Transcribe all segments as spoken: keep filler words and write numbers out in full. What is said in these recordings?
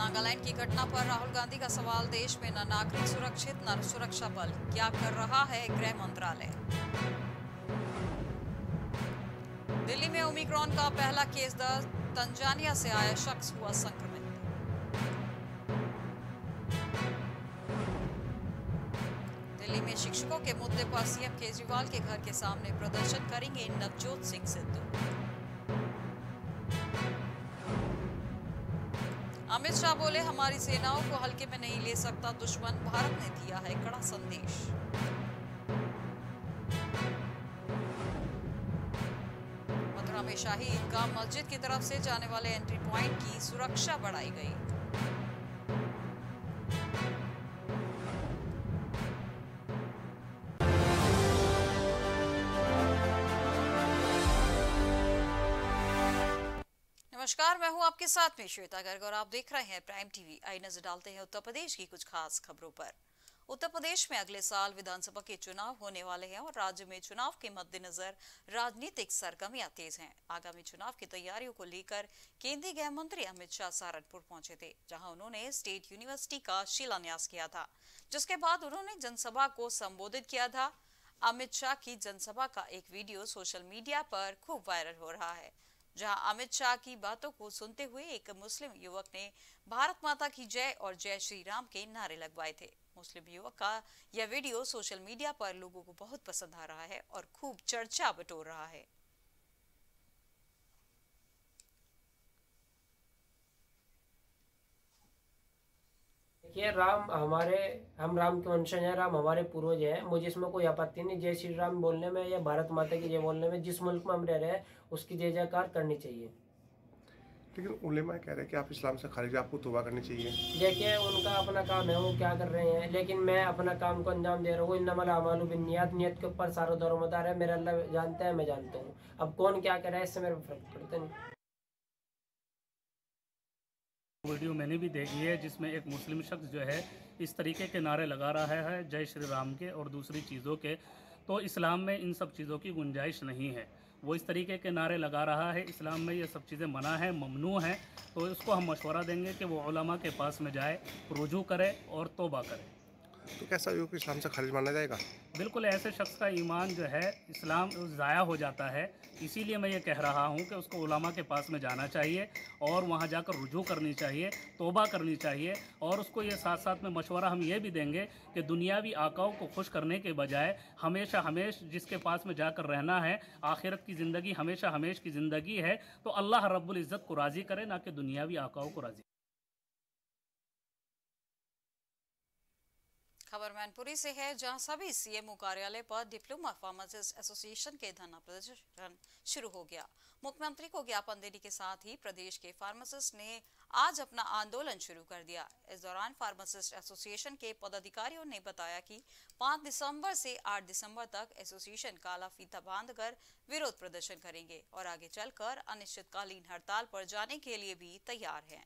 नागालैंड की घटना पर राहुल गांधी का सवाल, देश में न नागरिक सुरक्षित न सुरक्षा बल, क्या कर रहा है गृह मंत्रालय। दिल्ली में ओमिक्रॉन का पहला केस दर्ज, तंजानिया से आया शख्स हुआ संक्रमित। दिल्ली में शिक्षकों के मुद्दे पर सीएम केजरीवाल के घर के सामने प्रदर्शन करेंगे नवजोत सिंह सिद्धू। अमित शाह बोले, हमारी सेनाओं को हल्के में नहीं ले सकता दुश्मन, भारत ने दिया है कड़ा संदेश। मथुरा में शाही ईदगाह मस्जिद की तरफ से जाने वाले एंट्री पॉइंट की सुरक्षा बढ़ाई गई। नमस्कार, मैं हूं आपके साथ में श्वेता गर्ग और आप देख रहे हैं प्राइम टीवी। आई नजर डालते हैं उत्तर प्रदेश की कुछ खास खबरों पर। उत्तर प्रदेश में अगले साल विधानसभा के चुनाव होने वाले हैं और राज्य में चुनाव के मद्देनजर राजनीतिक सरगर्मियां तेज हैं। आगामी चुनाव की तैयारियों को लेकर केंद्रीय गृह मंत्री अमित शाह सहारनपुर पहुंचे थे, जहां उन्होंने स्टेट यूनिवर्सिटी का शिलान्यास किया था, जिसके बाद उन्होंने जनसभा को संबोधित किया था। अमित शाह की जनसभा का एक वीडियो सोशल मीडिया पर खूब वायरल हो रहा है, जहां अमित शाह की बातों को सुनते हुए एक मुस्लिम युवक ने भारत माता की जय और जय श्री राम के नारे लगवाए थे। मुस्लिम युवक का यह वीडियो सोशल मीडिया पर लोगों को बहुत पसंद आ रहा है और खूब चर्चा बटोर रहा है। देखिए, राम हमारे हम राम के वंशज हैं, राम हमारे पूर्वज हैं। मुझे इसमें कोई आपत्ति नहीं। जय श्री राम बोलने में या भारत माता की जय बोलने में, जिस मुल्क में हम रह रहे हैं उसकी जय जयकार करनी चाहिए। लेकिन उलेमा कह रहे हैं कि आप इस्लाम से खारिज, आपको तौबा करनी चाहिए। देखिए, उनका अपना काम है, वो क्या कर रहे हैं, लेकिन मैं अपना काम को अंजाम दे रहा हूँ। इन्नमल अमालु बिन्नियात, नियत के ऊपर सारा दरोमदार है। मेरा अल्लाह जानता है, मैं जानता हूँ। अब कौन क्या करे इससे मेरे फर्क पड़ता नहीं। वीडियो मैंने भी देखी है जिसमें एक मुस्लिम शख्स जो है इस तरीके के नारे लगा रहा है जय श्री राम के और दूसरी चीज़ों के। तो इस्लाम में इन सब चीज़ों की गुंजाइश नहीं है। वो इस तरीके के नारे लगा रहा है, इस्लाम में ये सब चीज़ें मना है, ममनू है। तो उसको हम मशवरा देंगे कि वो उलमा के पास में जाए, रुजू करे और तौबा करे। तो कैसा योग इस्लाम से खारिज माना जाएगा? बिल्कुल, ऐसे शख्स का ईमान जो है इस्लाम ज़ाया हो जाता है। इसीलिए मैं ये कह रहा हूँ कि उसको उलमा के पास में जाना चाहिए और वहाँ जाकर रुजू करनी चाहिए, तौबा करनी चाहिए। और उसको ये साथ साथ में मशवरा हम ये भी देंगे कि दुनियावी आकाओं को खुश करने के बजाय हमेशा हमेश जिसके पास में जाकर रहना है, आखिरत की ज़िंदगी हमेशा हमेश की ज़िंदगी है, तो अल्लाह रब्बुल इज़्ज़त को राज़ी करे, ना कि दुनियावी आकाओं को राज़ी। खबर मैनपुरी से है, जहां सभी सीएमओ कार्यालय पर डिप्लोमा फार्मासिस्ट एसोसिएशन के धरना प्रदर्शन शुरू हो गया। मुख्यमंत्री को ज्ञापन देने के साथ ही प्रदेश के फार्मासिस्ट ने आज अपना आंदोलन शुरू कर दिया। इस दौरान फार्मासिस्ट एसोसिएशन के पदाधिकारियों ने बताया कि पाँच दिसंबर से आठ दिसंबर तक एसोसिएशन काला फीता बांधकर विरोध प्रदर्शन करेंगे और आगे चलकर अनिश्चितकालीन हड़ताल पर जाने के लिए भी तैयार हैं।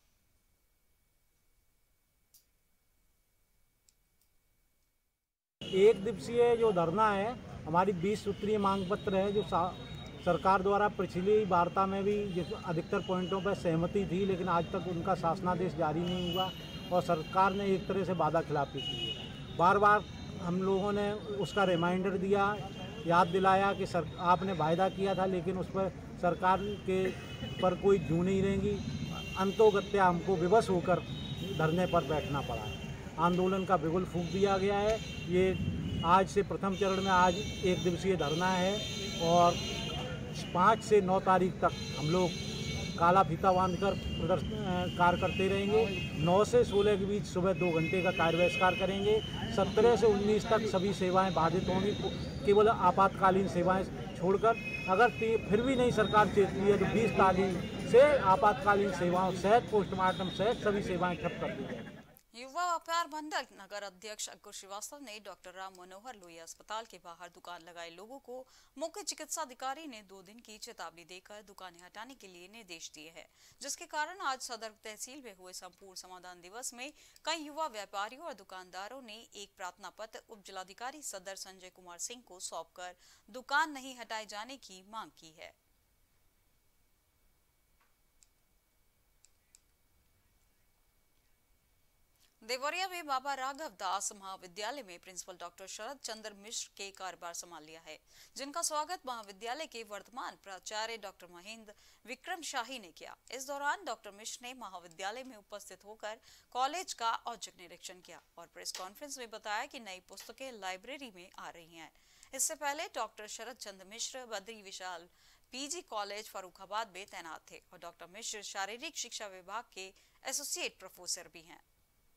एक दिवसीय जो धरना है, हमारी बीस सूत्रीय मांग पत्र है, जो सरकार द्वारा पिछली वार्ता में भी जिस अधिकतर पॉइंटों पर सहमति थी, लेकिन आज तक उनका शासनादेश जारी नहीं हुआ और सरकार ने एक तरह से वादा खिलाफी की है। बार बार हम लोगों ने उसका रिमाइंडर दिया, याद दिलाया कि सर आपने वायदा किया था, लेकिन उस पर सरकार के पर कोई जू नहीं रहेंगी। अंतोगत्या हमको विवश होकर धरने पर बैठना पड़ा है। आंदोलन का बिगुल फूंक दिया गया है। ये आज से प्रथम चरण में आज एक दिवसीय धरना है और पाँच से नौ तारीख तक हम लोग काला फीता बांधकर प्रदर्शन कार्य करते रहेंगे। नौ से सोलह के बीच सुबह दो घंटे का कार्य बहिष्कार करेंगे। सत्रह से उन्नीस तक सभी सेवाएं बाधित होंगी, केवल आपातकालीन सेवाएं छोड़कर। अगर फिर भी नहीं सरकार चेतती है तो बीस तारीख से आपातकालीन सेवाओं सहित पोस्टमार्टम सहित सभी सेवाएं ठप कर दी जाएंगी। युवा व्यापार मंडल नगर अध्यक्ष अंकुर श्रीवास्तव ने डॉक्टर राम मनोहर लोहिया अस्पताल के बाहर दुकान लगाए लोगों को मुख्य चिकित्सा अधिकारी ने दो दिन की चेतावनी देकर दुकानें हटाने के लिए निर्देश दिए हैं, जिसके कारण आज सदर तहसील में हुए संपूर्ण समाधान दिवस में कई युवा व्यापारियों और दुकानदारों ने एक प्रार्थना पत्र उप जिलाधिकारी सदर संजय कुमार सिंह को सौंपकर दुकान नहीं हटाए जाने की मांग की है। देवरिया में बाबा राघव दास महाविद्यालय में प्रिंसिपल डॉक्टर शरद चंद्र मिश्र के कार्यभार संभाल लिया है, जिनका स्वागत महाविद्यालय के वर्तमान प्राचार्य डॉक्टर महेंद्र विक्रम शाही ने किया। इस दौरान डॉक्टर मिश्र ने महाविद्यालय में उपस्थित होकर कॉलेज का औचक निरीक्षण किया और प्रेस कॉन्फ्रेंस में बताया कि नई पुस्तकें लाइब्रेरी में आ रही हैं। इससे पहले doctor Sharad Chandra Mishra Badri Vishal PG college Farrukhabad में तैनात थे और डॉक्टर मिश्र शारीरिक शिक्षा विभाग के एसोसिएट प्रोफेसर भी हैं।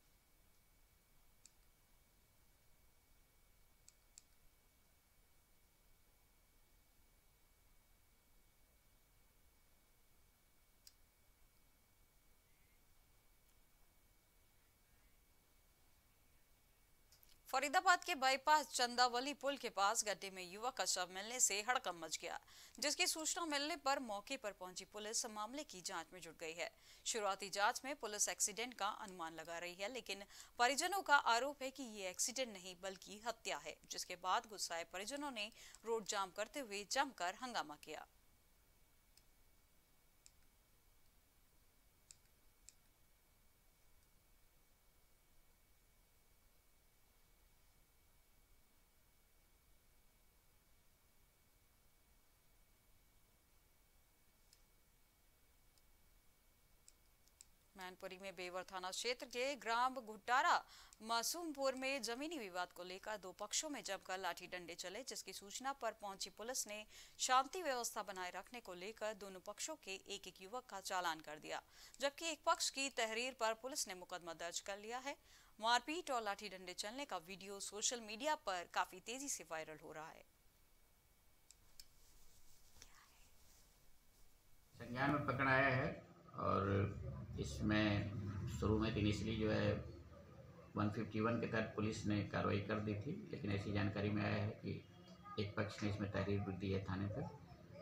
फरीदाबाद के बाईपास चंदावली पुल के पास गड्ढे में युवक का शव मिलने से हड़कंप मच गया, जिसकी सूचना मिलने पर मौके पर पहुंची पुलिस मामले की जांच में जुट गई है। शुरुआती जांच में पुलिस एक्सीडेंट का अनुमान लगा रही है, लेकिन परिजनों का आरोप है कि ये एक्सीडेंट नहीं बल्कि हत्या है, जिसके बाद गुस्साए परिजनों ने रोड जाम करते हुए जमकर हंगामा किया। मैनपुरी में बेवर थाना क्षेत्र के ग्राम घुटारा मासूमपुर में जमीनी विवाद को लेकर दो पक्षों में जमकर लाठी डंडे चले, जिसकी सूचना पर पहुंची पुलिस ने शांति व्यवस्था बनाए रखने को लेकर दोनों पक्षों के एक एक युवक का चालान कर दिया, जबकि एक पक्ष की तहरीर पर पुलिस ने मुकदमा दर्ज कर लिया है। मारपीट और लाठी डंडे चलने का वीडियो सोशल मीडिया पर काफी तेजी से वायरल हो रहा है। संज्ञान में पकड़ाया है और इसमें शुरू में इनिशियली जो है एक सौ इक्यावन के तहत पुलिस ने कार्रवाई कर दी थी, लेकिन ऐसी जानकारी में आया है कि एक पक्ष ने इसमें तहरीर भी दी है थाने तक,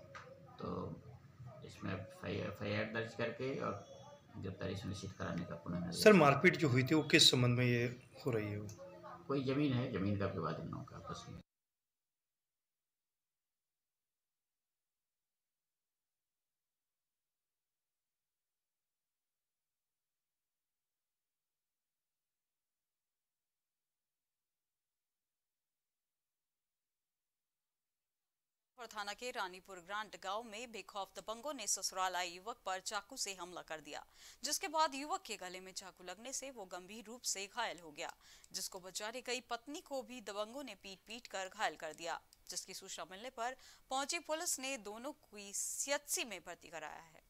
तो इसमें एफ आई आर दर्ज करके और गिरफ्तारी सुनिश्चित कराने का पुनः। सर, मारपीट जो हुई थी वो किस संबंध में ये हो रही है? वो कोई जमीन है, जमीन का विवाद इन लोगों का आपस में। थाना के रानीपुर ग्रांट गांव में बेखौफ दबंगों ने ससुराल आए युवक पर चाकू से हमला कर दिया, जिसके बाद युवक के गले में चाकू लगने से वो गंभीर रूप से घायल हो गया, जिसको बचाने गई पत्नी को भी दबंगों ने पीट पीट कर घायल कर दिया, जिसकी सूचना मिलने पर पहुंची पुलिस ने दोनों को सीएचसी में भर्ती कराया है।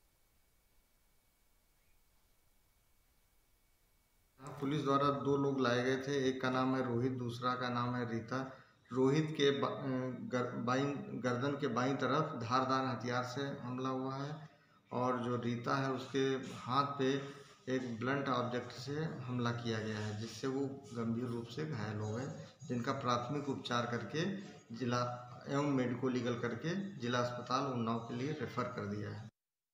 पुलिस द्वारा दो लोग लाए गए थे, एक का नाम है रोहित, दूसरा का नाम है रीता। रोहित के गर, बाई गर्दन के बाईं तरफ धारदार हथियार से हमला हुआ है और जो रीता है उसके हाथ पे एक ब्लंट ऑब्जेक्ट से हमला किया गया है, जिससे वो गंभीर रूप से घायल हो गए, जिनका प्राथमिक उपचार करके जिला एवं मेडिको लीगल करके जिला अस्पताल उन्नाव के लिए रेफर कर दिया है।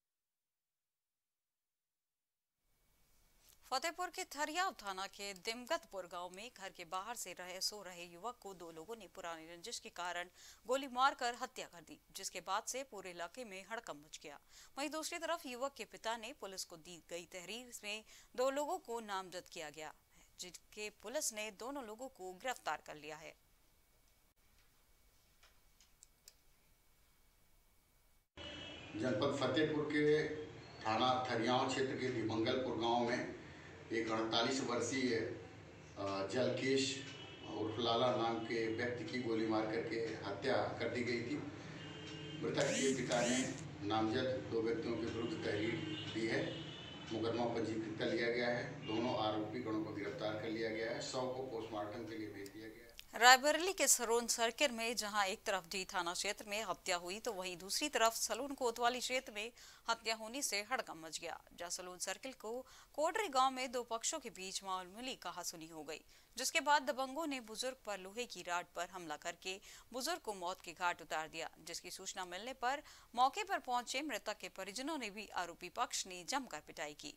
फतेहपुर के थरियाव थाना के दिमगतपुर गांव में घर के बाहर से रहे सो रहे युवक को दो लोगों ने पुरानी रंजिश के कारण गोली मारकर हत्या कर दी, जिसके बाद से पूरे इलाके में हड़कंप मच गया। वहीं दूसरी तरफ युवक के पिता ने पुलिस को दी गई तहरीर में दो लोगों को नामजद किया गया है, जिनके पुलिस ने दोनों लोगों को गिरफ्तार कर लिया है। जनपद फतेहपुर के थाना थरियाव क्षेत्र के दिमंगलपुर गांव में एक अड़तालीस वर्षीय जलकेश उर्फ लाला नाम के व्यक्ति की गोली मार करके हत्या कर दी गई थी। मृतक के पिता ने नामजद दो व्यक्तियों के विरुद्ध तहरीर दी है, मुकदमा पंजीकृत कर लिया गया है, दोनों आरोपी गणों को गिरफ्तार कर लिया गया है, शव को पोस्टमार्टम के लिए भेज दिया गया है। रायबरेली के सरोन सर्किल में जहां एक तरफ डी थाना क्षेत्र में हत्या हुई तो वहीं दूसरी तरफ सलून कोतवाली क्षेत्र में हत्या होने से हड़कंप मच गया, जहां सलून सर्किल को कोडरी गांव में दो पक्षों के बीच मामूली कहासुनी हो गई, जिसके बाद दबंगों ने बुजुर्ग पर लोहे की राड पर हमला करके बुजुर्ग को मौत के घाट उतार दिया, जिसकी सूचना मिलने पर मौके पर पहुंचे मृतक के परिजनों ने भी आरोपी पक्ष ने जमकर पिटाई की।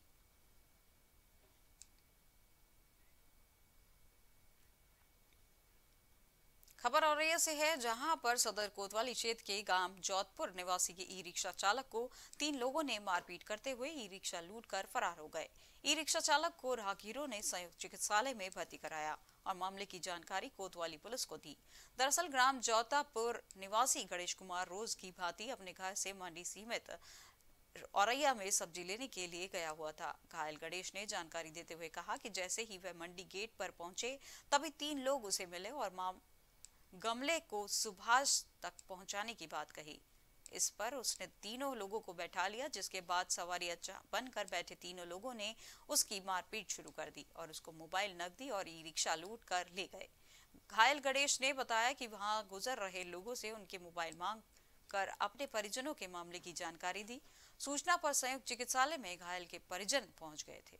खबर औरैया से है, जहां पर सदर कोतवाली क्षेत्र के गांव जोधपुर निवासी के ई रिक्शा चालक को तीन लोगों ने मारपीट करते हुए ई रिक्शा लूटकर फरार हो गए। ई रिक्शा चालक को राहगीरों ने संयुक्त चिकित्सालय में भर्ती कराया और मामले की जानकारी कोतवाली पुलिस को दी। दरअसल ग्राम जोतापुर निवासी गणेश कुमार रोज की भांति अपने घर से मंडी समेत औरैया में सब्जी लेने के लिए गया हुआ था। घायल गणेश ने जानकारी देते हुए कहा कि जैसे ही वह मंडी गेट पर पहुंचे तभी तीन लोग उसे मिले और माम गमले को सुभाष तक पहुंचाने की बात कही। इस पर उसने तीनों लोगों को बैठा लिया, जिसके बाद सवारी बनकर बैठे तीनों लोगों ने उसकी मारपीट शुरू कर दी और उसको मोबाइल, नकदी और ई रिक्शा लूट कर ले गए। घायल गणेश ने बताया कि वहां गुजर रहे लोगों से उनके मोबाइल मांग कर अपने परिजनों के मामले की जानकारी दी। सूचना पर संयुक्त चिकित्सालय में घायल के परिजन पहुंच गए थे।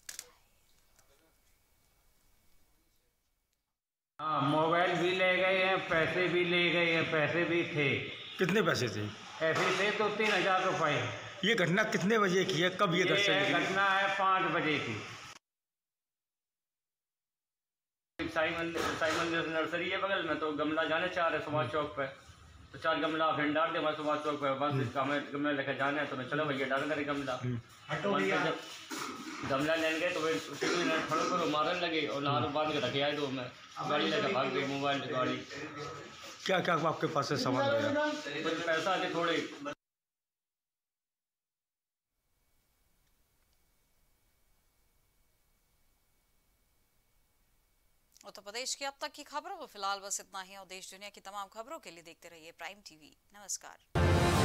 हाँ, मोबाइल भी ले गए हैं, पैसे भी ले गए हैं, पैसे भी थे। कितने पैसे थे? ऐसे थे तो तीन हजार रुपए। ये घटना कितने बजे की है? कब ये घटना है? पाँच बजे की। साई मंदिर साई मंदिर नर्सरी है बगल में, तो गमला जाने चाह रहे सुभाष चौक पे, तो चार गमला फिर डाल दे हमारे सुभाष चौक पे। बस हमें गमला लेकर जाना है, तो मैं चलो भैया डाल कर गमला। जब गमला लेने गए तो वे खड़ो करो मारने लगे और नारों बांध के रखे आए। दो में गाड़ी लेकर भाग गई, मोबाइल गाड़ी। क्या क्या आपके पास से सामान गया? कुछ पैसा थे थोड़े। उत्तर प्रदेश की अब तक की खबरों में फिलहाल बस इतना ही और देश दुनिया की तमाम खबरों के लिए देखते रहिए प्राइम टीवी। नमस्कार।